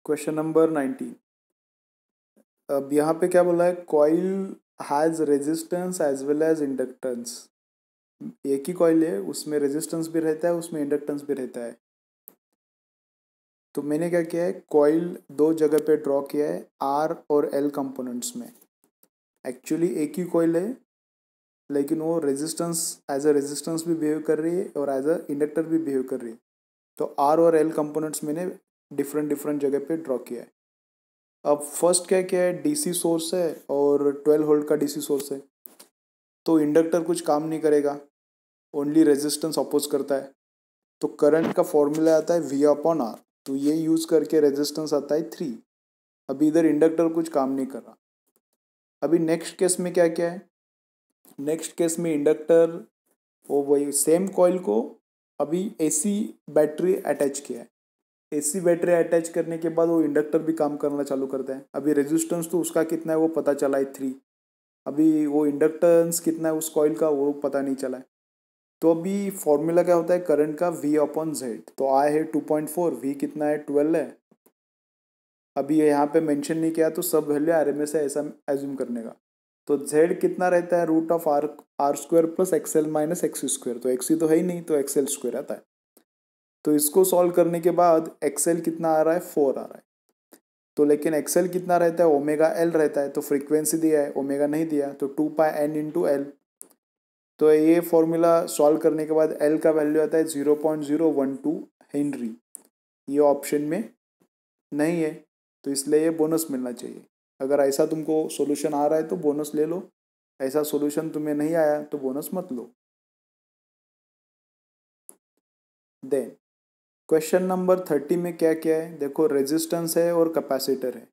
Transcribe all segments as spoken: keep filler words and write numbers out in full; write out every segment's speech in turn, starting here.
Question number nineteen. अब यहाँ पे क्या बोला है, coil has resistance as well as inductance. एक ही कॉइल है, उसमें रेजिस्टेंस भी रहता है, उसमें इंडक्टेंस भी रहता है। तो मैंने क्या किया है, कॉइल दो जगह पे ड्रॉ किया है, आर और एल कंपोनेंट्स में। एक्चुअली एक ही कॉइल है, लेकिन वो रेजिस्टेंस एज अ रेजिस्टेंस भी बिहेव कर रही है और एज अ इंडक्टर भी बिहेव कर रही है। तो आर और एल कंपोनेंट्स मैंने डिफरेंट डिफरेंट जगह पे ड्रॉ किया है। अब फर्स्ट क्या क्या है, डीसी सोर्स है और ट्वेल्व वोल्ट का डीसी सोर्स है। तो इंडक्टर कुछ काम नहीं करेगा, ओनली रेजिस्टेंस अपोज करता है। तो करंट का फॉर्मूला आता है वी अपॉन आर, तो ये यूज करके रेजिस्टेंस आता है थ्री। अभी इधर इंडक्टर कुछ काम नहीं कर रहा। अभी नेक्स्ट केस में क्या क्या है, नेक्स्ट केस में इंडक्टर वो वही सेम कॉइल को अभी एसी बैटरी अटैच किया है। एसी बैटरी अटैच करने के बाद वो इंडक्टर भी काम करना चालू करता है। अभी रेजिस्टेंस तो उसका कितना है वो पता चला है थ्री। अभी वो इंडक्टेंस कितना है उस कॉइल का वो पता नहीं चला है। तो अभी फॉर्मूला क्या होता है करंट का, वी अपॉन जेड। तो आई है टू पॉइंट फोर, वी कितना है ट्वेल्व है। अभी यहाँ पे मेंशन नहीं किया तो सब वैल्यू आर एम एस है ऐसा एज्यूम करने का। तो जेड कितना रहता है, root of R R square plus XL minus X square. तो एक्स ही तो है ही नहीं, तो एक्सएल स्क्वायर आता है। तो इसको सॉल्व करने के बाद एक्सएल कितना आ रहा है, फोर आ रहा है। तो लेकिन एक्सएल कितना रहता है, ओमेगा एल रहता है। तो फ्रीक्वेंसी दिया है, ओमेगा नहीं दिया, तो two pi N into L. तो ये फॉर्मूला सॉल्व करने के बाद एल का वैल्यू आता है zero point zero one two henry. ये ऑप्शन में नहीं है, तो इसलिए ये बोनस मिलना चाहिए। अगर ऐसा तुमको सॉल्यूशन आ रहा है तो बोनस ले लो, ऐसा सॉल्यूशन तुम्हें नहीं आया तो बोनस मत लो। देन क्वेश्चन नंबर थर्टी में क्या क्या है, देखो रेजिस्टेंस है और कैपेसिटर है।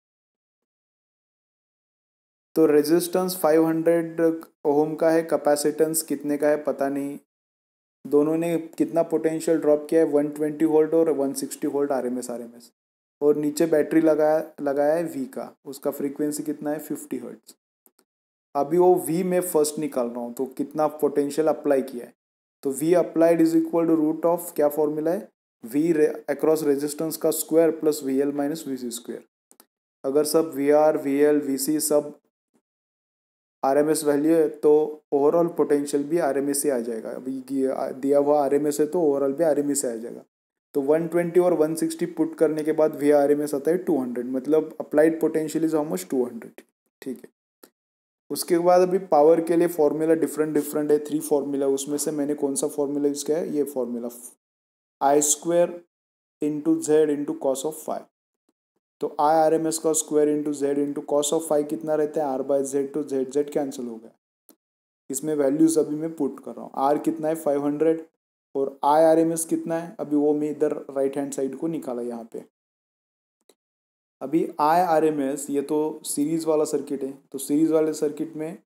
तो रेजिस्टेंस फाइव हंड्रेड ओम का है, कैपेसिटेंस कितने का है पता नहीं। दोनों ने कितना पोटेंशियल ड्रॉप किया है, वन ट्वेंटी वोल्ट और one sixty volt RMS RMS. और नीचे बैटरी लगाया लगाया है वी का, उसका फ्रीक्वेंसी कितना है फिफ्टी हर्ट्ज। अभी वो वी में फर्स्ट निकाल रहा हूँ, तो कितना पोटेंशियल अप्लाई किया है। तो V applied is equal to root of क्या फॉर्मूला है, वी अक्रॉस रेजिस्टेंस का square plus V L minus V C square. अगर सब V R V L V C सब आर एम एस वैल्यू है तो ओवरऑल पोटेंशियल भी R M S से आ जाएगा। अभी दिया हुआ आर एम एस है तो ओवरऑल भी आर एम एस से आ जाएगा। तो वन ट्वेंटी और वन सिक्सटी पुट करने के बाद वी आर एम एस आता है टू हंड्रेड, मतलब applied potential is almost two hundred. ठीक है। उसके बाद अभी पावर के लिए फॉर्मूला डिफरेंट डिफरेंट है, थ्री फॉर्मूला। उसमें से मैंने कौन सा फॉर्मूला यूज किया है, ये formula I square into Z into cos of five. तो आई आर एम एस का square into Z into cos of five कितना रहता है, आर बाय जेड। तो जेड जेड कैंसिल हो गया। इसमें वैल्यूज अभी मैं पुट कर रहा हूँ। आर कितना है फाइव हंड्रेड और आई आर एम एस कितना है, अभी वो मैं इधर राइट हैंड साइड को निकाला यहाँ पे। अभी आई आर एम एस ये तो सीरीज वाला सर्किट है, तो सीरीज वाले सर्किट में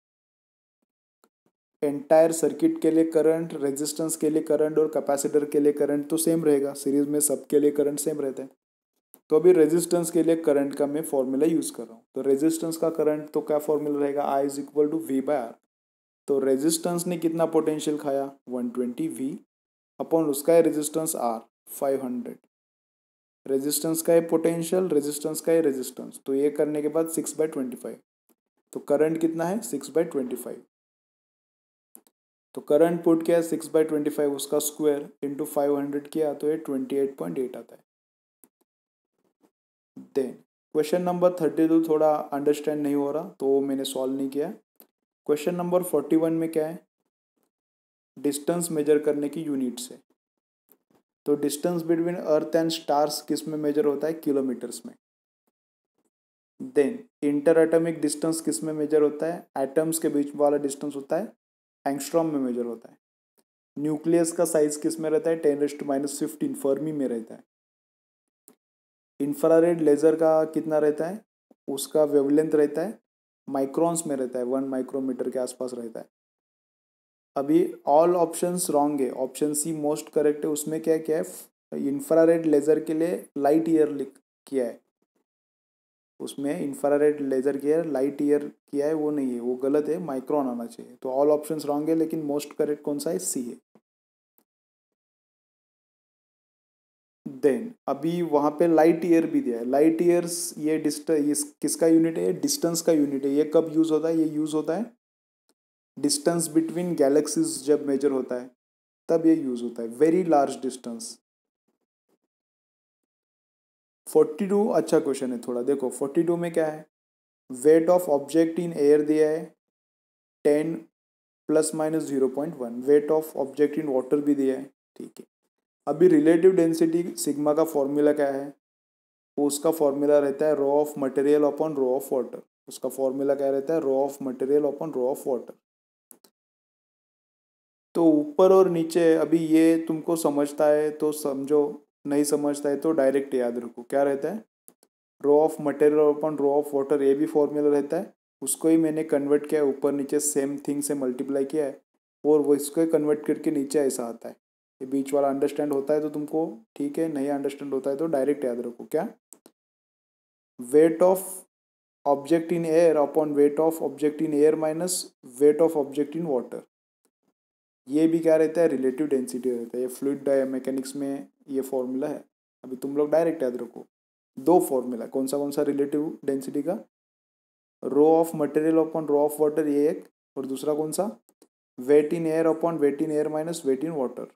एंटायर सर्किट के लिए करंट, रेजिस्टेंस के लिए करंट और कैपेसिटर के लिए करंट तो सेम रहेगा। सीरीज में सबके लिए करंट सेम रहता है। तो अभी रेजिस्टेंस के लिए करंट का मैं फॉर्मूला यूज कर रहा हूँ। तो रेजिस्टेंस का करंट तो क्या फॉर्मूला रहेगा, I is equal to V by R. तो रेजिस्टेंस ने कितना पोटेंशियल खाया, वन ट्वेंटी वी अपॉन उसका है resistance R five hundred. Resistance का है पोटेंशियल, रेजिस्टेंस का है रेजिस्टेंस। तो ये करने के बाद सिक्स बाय ट्वेंटी फाइव। तो करंट कितना है, सिक्स बाय ट्वेंटी फाइव। तो करंट पुट किया सिक्स बाय ट्वेंटी फाइव, उसका स्क्वायर इंटू फाइव हंड्रेड किया तो ये ट्वेंटी एट पॉइंट एट आता है। Then question number thirty two थोड़ा अंडरस्टैंड नहीं हो रहा तो मैंने सॉल्व नहीं किया। क्वेश्चन नंबर फोर्टी वन में क्या है, डिस्टेंस मेजर करने की यूनिट्स है। तो distance between earth and stars किस में मेजर होता है, किलोमीटर्स में। देन इंटर एटॉमिक डिस्टेंस किस में मेजर होता है, एटम्स के बीच वाला डिस्टेंस होता है एंगस्ट्रॉम में मेजर होता है। न्यूक्लियस का साइज किस में रहता है, ten raise to minus fifteen fermi में रहता है। इंफ्रारेड लेजर का कितना रहता है, उसका वेवलेंथ रहता है माइक्रोन्स में रहता है, वन माइक्रोमीटर के आसपास रहता है। अभी ऑल ऑप्शंस रॉन्ग है, ऑप्शन सी मोस्ट करेक्ट है। उसमें क्या क्या है, इंफ्रारेड लेजर के लिए लाइट ईयर लिख किया है, उसमें इंफ्रारेड लेजर किया है, लाइट ईयर किया है, वो नहीं है, वो गलत है, माइक्रोन आना चाहिए। तो ऑल ऑप्शंस रॉन्ग है, लेकिन मोस्ट करेक्ट कौन सा है, सी है। देन अभी वहाँ पे लाइट ईयर भी दिया है। लाइट ईयर्स ये डिस्ट ये किसका यूनिट है? डिस्टेंस का यूनिट है। ये कब यूज़ होता है? ये यूज़ होता है डिस्टेंस बिटवीन गैलेक्सीज जब मेजर होता है तब ये यूज़ होता है, very large distance. Forty two अच्छा क्वेश्चन है थोड़ा, देखो फोर्टी टू में क्या है? Weight of object in air दिया है ten plus minus zero point one, weight of object in water भी दिया है, ठीक है। अभी रिलेटिव डेंसिटी सिग्मा का फॉर्मूला क्या है? वो उसका फॉर्मूला रहता है rho of material upon rho of water. उसका फॉर्मूला क्या रहता है? Rho of material upon rho of water. तो ऊपर और नीचे अभी ये तुमको समझता है तो समझो, नहीं समझता है तो डायरेक्ट याद रखो। क्या रहता है? Rho of material upon rho of water, ये भी फॉर्मूला रहता है, उसको ही मैंने कन्वर्ट किया है, ऊपर नीचे सेम थिंग से मल्टीप्लाई किया है और वो इसको कन्वर्ट करके नीचे ऐसा आता है। ये बीच वाला अंडरस्टैंड होता है तो तुमको ठीक है, नहीं अंडरस्टैंड होता है तो डायरेक्ट याद रखो। क्या? Weight of object in air upon weight of object in air minus weight of object in water, ये भी क्या रहता है? रिलेटिव डेंसिटी रहता है। ये फ्लूइड मैकेनिक्स में ये फॉर्मूला है। अभी तुम लोग डायरेक्ट याद रखो दो फॉर्मूला, कौन सा कौन सा? रिलेटिव डेंसिटी का rho of material upon rho of water ये एक, और दूसरा कौन सा? Weight in air upon weight in air minus weight in water.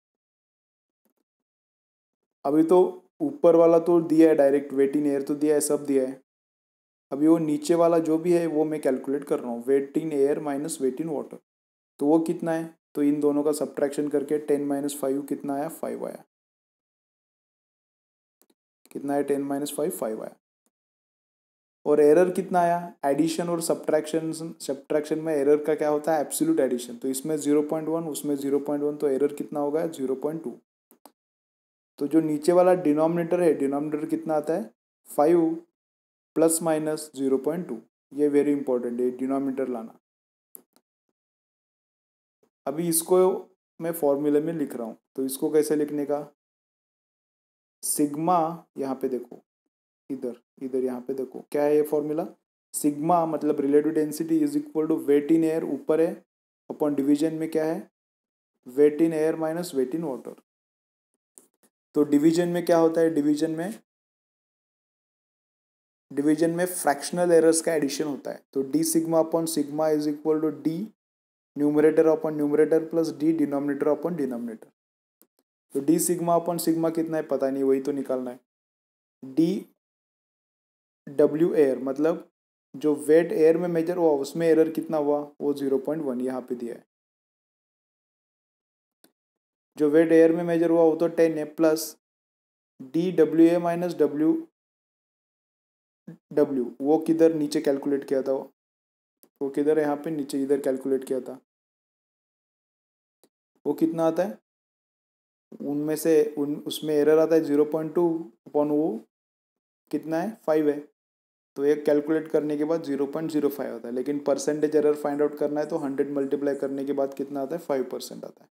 अभी तो ऊपर वाला तो दिया है डायरेक्ट, वेट इन एयर तो दिया है, सब दिया है। अभी वो नीचे वाला जो भी है वो मैं कैलकुलेट कर रहा हूँ, weight in air minus weight in water. तो वो कितना है? तो इन दोनों का सब्ट्रैक्शन करके टेन माइनस फाइव कितना आया? फाइव आया। कितना है? टेन माइनस फाइव, फाइव आया। और एरर कितना आया? एडिशन और सब्ट्रैक्शन, सब्ट्रैक्शन में एरर का क्या होता है? Absolute addition. तो इसमें जीरो पॉइंट वन, उसमें जीरो पॉइंट वन, तो एरर कितना होगा? Zero point two. तो जो नीचे वाला डिनोमिनेटर है, डिनोमिनेटर कितना आता है? Five plus minus zero point two. ये वेरी इंपॉर्टेंट है डिनोमिनेटर लाना। अभी इसको मैं फॉर्मूले में लिख रहा हूँ, तो इसको कैसे लिखने का? सिग्मा, यहाँ पे देखो, इधर इधर यहाँ पे देखो क्या है ये फॉर्मूला? सिग्मा मतलब relative density is equal to weight in air ऊपर है अपॉन डिवीजन में क्या है? Weight in air minus weight in water. तो डिवीजन में क्या होता है? डिवीजन में डिवीजन में फ्रैक्शनल एरर्स का एडिशन होता है। तो D sigma upon sigma is equal to D numerator upon numerator plus D denominator upon denominator. तो डी सिग्मा अपॉन सिग्मा कितना है पता नहीं, वही तो निकालना है। डी डब्ल्यू एयर मतलब जो वेट एयर में मेजर हुआ उसमें एरर कितना हुआ? वो जीरो पॉइंट वन यहाँ पे दिया है। जो वेट एयर में मेजर हुआ वो तो टेन है, plus D W A minus W W, वो किधर नीचे कैलकुलेट किया था? वो वो किधर है? यहाँ पे नीचे इधर कैलकुलेट किया था। वो कितना आता है? उनमें से उन उसमें एरर आता है जीरो पॉइंट टू अपॉन वो कितना है? फाइव है। तो एक कैलकुलेट करने के बाद जीरो पॉइंट जीरो फाइव आता है, लेकिन परसेंटेज एरर फाइंड आउट करना है तो हंड्रेड मल्टीप्लाई करने के बाद कितना आता है? फाइव परसेंट आता है।